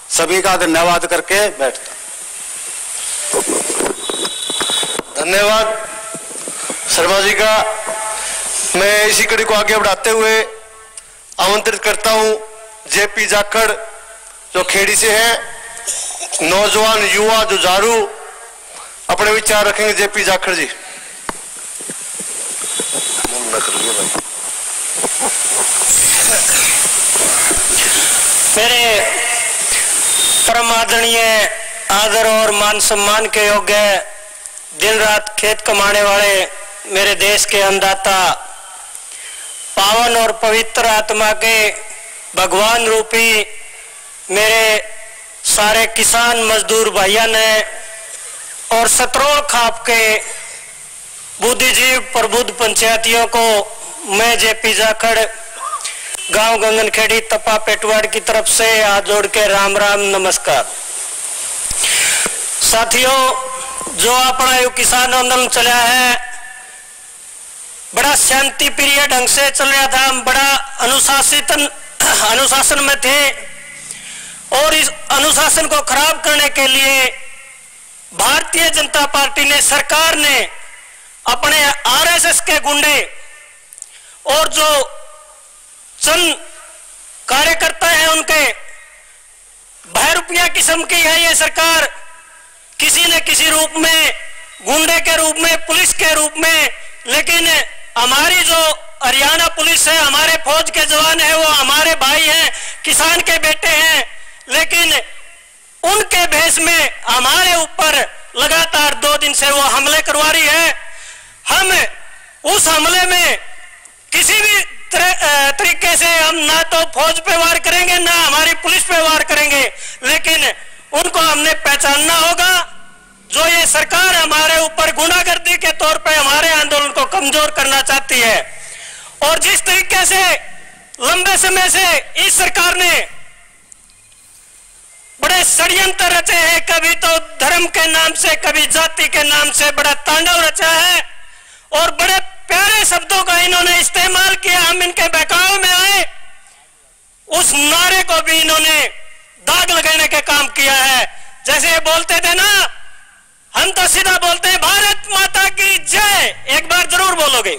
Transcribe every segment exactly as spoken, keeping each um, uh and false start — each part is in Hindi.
सभी का धन्यवाद करके बैठता। धन्यवाद शर्मा जी का। मैं इसी कड़ी को आगे बढ़ाते हुए आमंत्रित करता हूं जेपी जाखड़ जो खेड़ी से हैं, नौजवान युवा जुझारू, अपने विचार रखेंगे जेपी जाखड़ जी। मेरे परम आदरणीय आदर और मान सम्मान के योग्य, दिन रात खेत कमाने वाले मेरे देश के अन्नदाता, पावन और पवित्र आत्मा के भगवान रूपी मेरे सारे किसान मजदूर भाइयों ने और सतरोल खाप के बुद्धिजीव प्रबुद्ध पंचायतियों को मैं जेपी जाखड़ गांव गंगनखेड़ी तपा पेटवाड़ की तरफ से हाथ जोड़ के राम राम नमस्कार। साथियों, जो अपना यु किसान आंदोलन चला है बड़ा शांति प्रिय ढंग से चल रहा था, हम बड़ा अनुशासित अनुशासन में थे और इस अनुशासन को खराब करने के लिए भारतीय जनता पार्टी ने, सरकार ने अपने आरएसएस के गुंडे और जो चंद कार्यकर्ता हैं उनके भय रुपया किस्म की है ये सरकार, किसी न किसी रूप में, गुंडे के रूप में, पुलिस के रूप में। लेकिन हमारी जो हरियाणा पुलिस है, हमारे फौज के जवान है, वो हमारे भाई हैं, किसान के बेटे हैं, लेकिन उनके भेष में हमारे ऊपर लगातार दो दिन से वो हमले करवा रही है। हम उस हमले में किसी भी तरीके से हम ना तो फौज पे वार करेंगे ना हमारी पुलिस पे वार करेंगे, लेकिन उनको हमने पहचानना होगा। जो ये सरकार हमारे ऊपर गुंडागर्दी के तौर पे हमारे आंदोलन को कमजोर करना चाहती है और जिस तरीके से लंबे समय से इस सरकार ने बड़े षड्यंत्र रचे हैं, कभी तो धर्म के नाम से, कभी जाति के नाम से बड़ा तांडव रचा है और बड़े प्यारे शब्दों का इन्होंने इस्तेमाल किया। हम इनके बहकाव में आए, उस नारे को भी इन्होंने दाग लगाने का काम किया है। जैसे ये बोलते थे ना, हम तो सीधा बोलते हैं भारत माता की जय, एक बार जरूर बोलोगे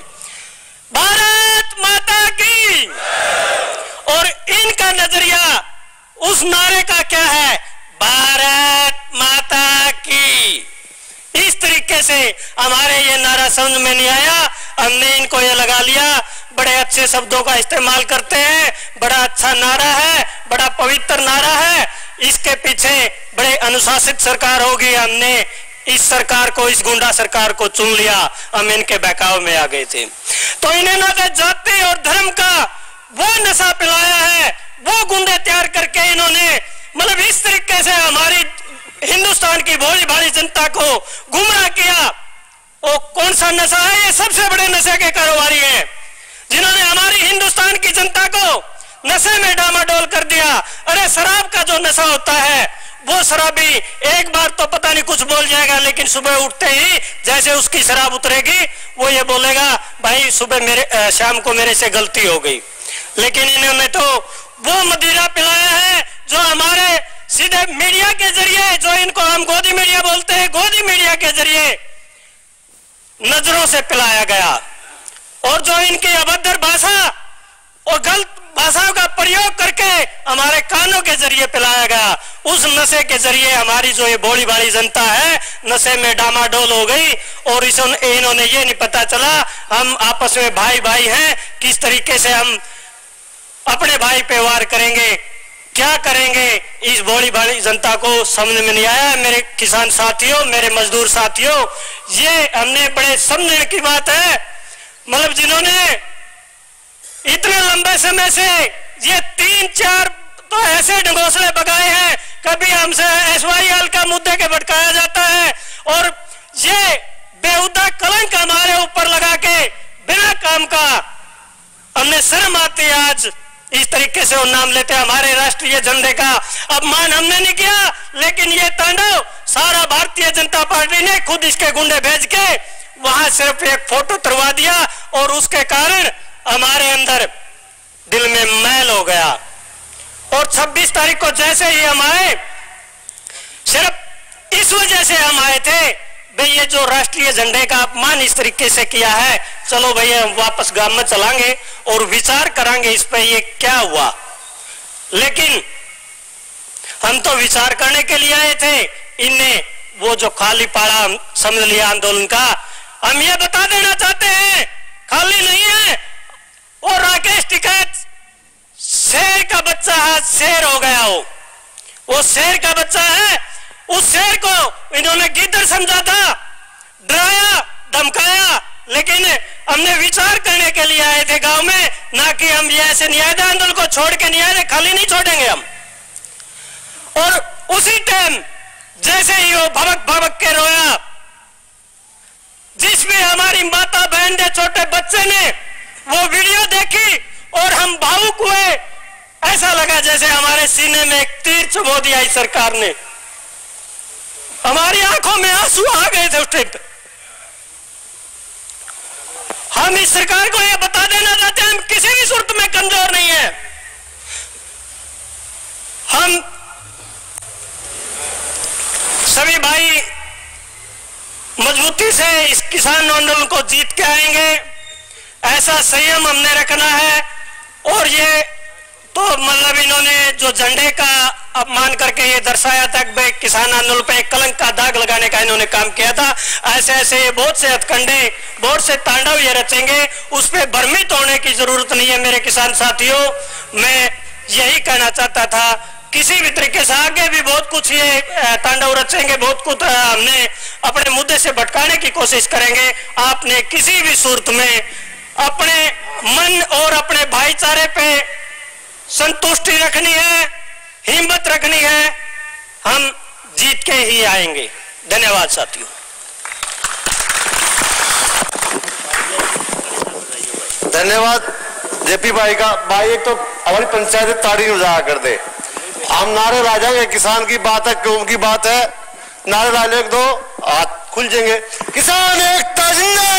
भारत माता की। और इनका नजरिया उस नारे का क्या है, भारत माता की। इस तरीके से हमारे ये नारा समझ में नहीं आया, हमने इनको ये लगा लिया। बड़े अच्छे शब्दों का इस्तेमाल करते हैं, बड़ा अच्छा नारा है, बड़ा पवित्र नारा है, इसके पीछे बड़े अनुशासित सरकार होगी। हमने इस सरकार को, इस गुंडा सरकार को चुन लिया, हम इनके बहकाव में आ गए थे। तो इन्हें ना तो जाति और धर्म का वो नशा पिलाया है, वो गुंडे तैयार करके इन्होंने मतलब इस तरीके से हमारी हिंदुस्तान की भोली भाली जनता को गुमराह किया। वो कौन सा नशा है, ये सबसे बड़े नशे के कारोबारी हैं जिन्होंने हमारी हिंदुस्तान की जनता को नशे में डामाडोल कर दिया। अरे शराब का जो नशा होता है, वो शराबी एक बार तो पता नहीं कुछ बोल जाएगा, लेकिन सुबह उठते ही जैसे उसकी शराब उतरेगी वो ये बोलेगा भाई सुबह मेरे शाम को मेरे से गलती हो गई। लेकिन इन्होंने तो वो मदिरा पिलाया है जो हमारे सीधे मीडिया के जरिए, जो इनको हम गोदी मीडिया बोलते हैं, गोदी मीडिया के जरिए नजरों से पिलाया गया। और जो इनकी अभद्र भाषा और गलत भाषाओं का प्रयोग करके हमारे कानों के जरिए पिलाया गया, उस नशे के जरिए हमारी जो ये भोली भाली जनता है नशे में डामाडोल हो गई। और इस इन्होंने ये नहीं पता चला हम आपस में भाई भाई हैं, किस तरीके से हम अपने भाई पे वार करेंगे, क्या करेंगे, इस भोली भाली जनता को समझ में नहीं आया। मेरे किसान साथियों, मेरे मजदूर साथियों, ये हमने बड़े समझने की बात है। मतलब जिन्होंने इतने लंबे समय से ये तीन चार तो ऐसे ढंगोसले बगाए हैं, कभी हमसे एसवाईएल का मुद्दे के भटकाया जाता है और ये बेहुदा कलंक हमारे ऊपर लगा के बिना काम का हमने शर्म आती है आज इस तरीके से वो नाम लेते हैं। हमारे राष्ट्रीय झंडे का अपमान हमने नहीं किया, लेकिन ये तांडव सारा भारतीय जनता पार्टी ने खुद इसके गुंडे भेज के वहां सिर्फ एक फोटो तरवा दिया और उसके कारण हमारे अंदर दिल में मैल हो गया और छब्बीस तारीख को जैसे ही हम आए, सिर्फ इस वजह से हम आए थे भाई ये जो राष्ट्रीय झंडे का अपमान इस तरीके से किया है, चलो भैया हम वापस गांव में चलाएंगे और विचार करेंगे इस पे ये क्या हुआ। लेकिन हम तो विचार करने के लिए आए थे, इनने वो जो खाली पाड़ा समझ लिया आंदोलन का। हम ये बता देना चाहते हैं खाली नहीं है। और राकेश टिकैत शेर का बच्चा है, शेर हो गया हो, वो शेर का बच्चा है। उस शेर को इन्होंने गिद्दड़ समझा था, डराया धमकाया, लेकिन हमने विचार करने के लिए आए थे गांव में, ना कि हम ये ऐसे नहीं आए थे आंदोलन को छोड़ के नहीं आए थे, खाली नहीं छोड़ेंगे हम। और उसी टाइम जैसे ही वो भबक भबक के रोया, जिसमें हमारी माता बहन ने, छोटे बच्चे ने वो वीडियो देखी और हम भावुक हुए। ऐसा लगा जैसे हमारे सीने में एक तीर चुभो दिया इस सरकार ने, हमारी आंखों में आंसू आ गए थे उस टाइम पे। हम इस सरकार को यह बता देना चाहते हैं हम किसी भी सूरत में कमजोर नहीं है। हम सभी भाई मजबूती से इस किसान आंदोलन को जीत के आएंगे, ऐसा संयम हमने रखना है। और ये तो मतलब इन्होंने जो झंडे का अपमान करके ये दर्शाया था कि भाई किसान आंदोलन पे एक कलंक का दाग लगाने का इन्होंने काम किया था, ऐसे ऐसे बहुत से हथकंडे, बहुत से तांडव ये रचेंगे, उस पर भ्रमित होने की जरूरत नहीं है मेरे किसान साथियों। मैं यही कहना चाहता था, किसी भी तरीके से आगे भी बहुत कुछ ये तांडव रचेंगे, बहुत कुछ हमने अपने मुद्दे से भटकाने की कोशिश करेंगे। आपने किसी भी सूरत में अपने मन और अपने भाईचारे पे संतुष्टि रखनी है, हिम्मत रखनी है, हम जीत के ही आएंगे। धन्यवाद साथियों। धन्यवाद जेपी भाई का। भाई एक तो हमारी पंचायत ताड़ी उजागर कर दे, हम नारे ला जाएंगे, किसान की बात है, क्यों की बात है, नारे ला ले दो हाथ खुल जाएंगे। किसान एकता जिंदाबाद।